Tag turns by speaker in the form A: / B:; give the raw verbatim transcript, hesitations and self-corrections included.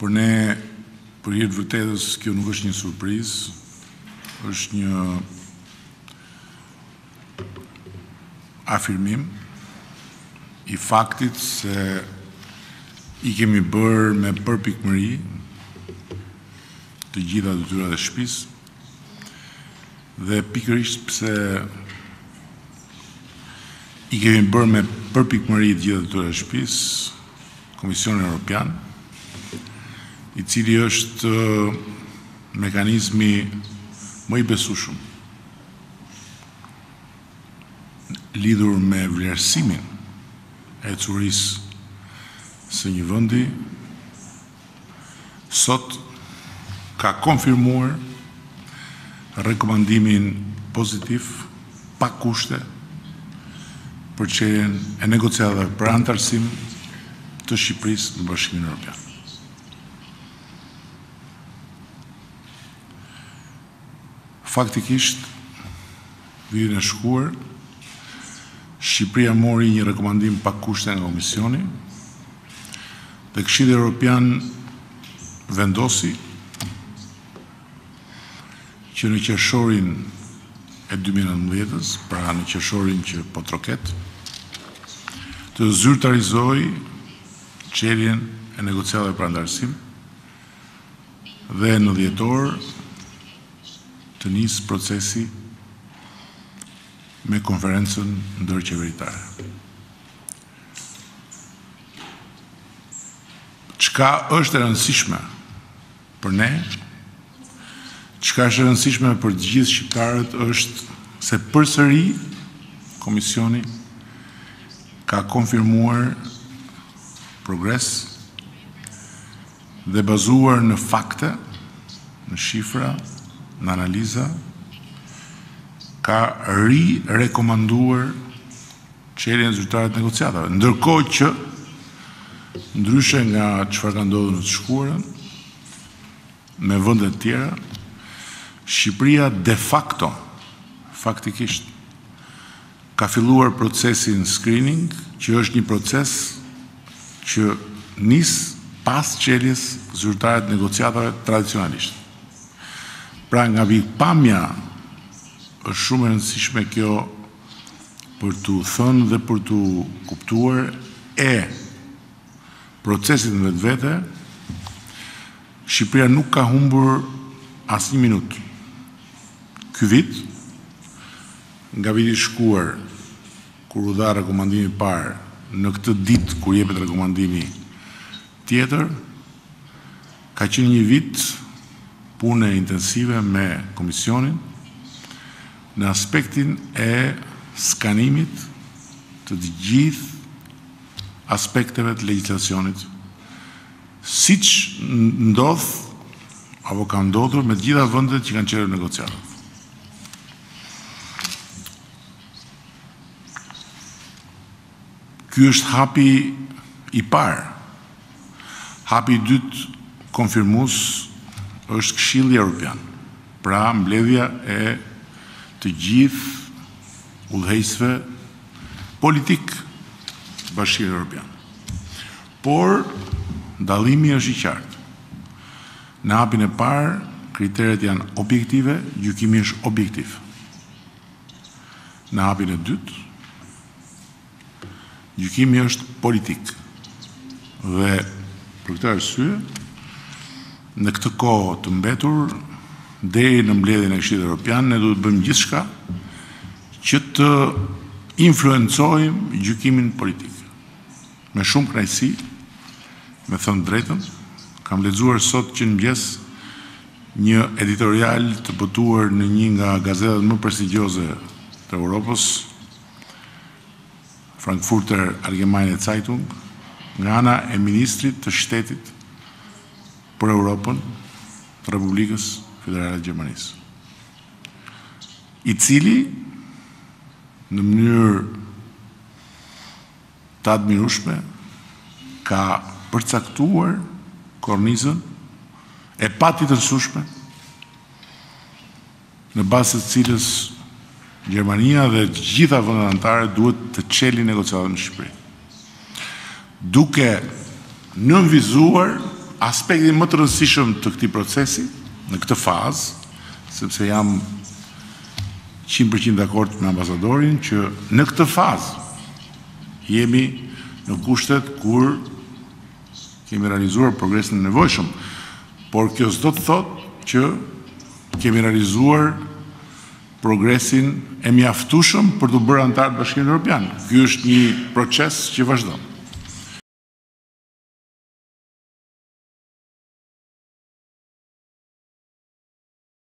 A: Por ne, për hir të vërtetës, kjo nuk është një surprizë, është një afirmim i faktit se i kemi bërë me përpikmëri të gjitha detyrat e shtëpisë dhe pikërisht pse i kemi bërë me përpikmëri të gjitha detyrat e shtëpisë, Komisioni Evropian, i cili është mekanizmi më i besueshëm lidhur me vlerësimin e ecurisë së një vendi, sot ka konfirmuar rekomandimin pozitiv pa kushte për çështjen e negociatave për antarësim të Shqipërisë në Bashkimin Evropian. Faktikisht, vitin e shkuar, Shqipëria mori një rekomandim pa kushte nga Komisioni dhe Këshilli Evropian vendosi që në qershorin e dy mijë e nëntëmbëdhjetës, pra në qershorin që po troket, të zyrtarizoi çeljen e negociatave për antarësim dhe në dhjetor të nis procesi me konferencën ndërqeveritare. Çka është e rëndësishme për ne, çka është e rëndësishme për të gjithë shqiptarët është se përsëri Komisioni ka konfirmuar progres dhe bazuar në fakte, në shifra, në analiza, ka ri-rekomanduar çeljen zyrtare të negociatave, ndërkohë që ndryshe nga çfarë ka ndodhur në të shkuarën me vende të tjera, Shqipëria de facto, faktikisht, ka filluar procesin screening, që është një proces që nis pas çeljes zyrtare të negociatave tradicionalisht. Pra nga pikpamja është shumë e rëndësishme kjo për t'u thënë dhe për t'u kuptuar e procesit në vetvete, Shqipëria nuk ka humbur asnjë minutë. Ky vit, nga viti i shkuar, kur u dha rekomandimi i parë, në këtë ditë kur jepet rekomandimi tjetër, ka qenë një vit pune intensive me Komisionin në aspektin e skanimit të të gjithë aspekteve të legjislacionit, siç ndodh apo ka ndodhur me të gjitha vendet që kanë qenë negociatat. Ky është hapi i parë. Hapi i dytë konfirmues është Këshilli Evropian, pra mbledhja e të gjithë udhëheqësve politik të Bashkimit Evropian. Por dallimi është i qartë. Në hapin e parë, kriteret janë objektive, gjykimi është objektiv. Në hapin e dytë, gjykimi është politik. Dhe për këtë arsye, në këtë kohë të mbetur, deri në mbledhjen e Këshillit Evropian, ne duhet bëjmë gjithçka që të influencojmë gjykimin politik. Me shumë kënaqësi, me thënë drejtën, kam lexuar sot që në mëngjes një editorial të botuar në një nga gazetat më prestigjioze të Europës, Frankfurter Allgemeine Zeitung, nga ana e ministrit të shtetit për Europën të Republikës Federale të Gjermanisë, i cili në mënyrë të admirueshme ka përcaktuar kornizën e patjetërsueshme në bazë të cilës Gjermania dhe të gjitha vendet anëtare duhet të çelin negociatat në Shqipëri, duke nënvizuar aspektin më të rëndësishëm të këtij procesi, në këtë fazë, sepse jam njëqind përqind dakord me ambasadorin që në këtë fazë jemi në kushtet kur kemi realizuar progresin e nevojshëm, por kjo s'do të thotë që kemi realizuar progresin e mjaftueshëm për të bërë antar të Bashkimit Evropian. Ky është një proces që vazhdon.